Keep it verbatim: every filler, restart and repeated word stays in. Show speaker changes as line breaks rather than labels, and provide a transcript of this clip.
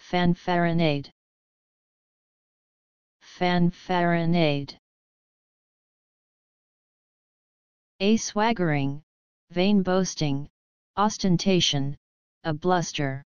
Fanfaronade. Fanfaronade. A swaggering, vain boasting, ostentation, a bluster.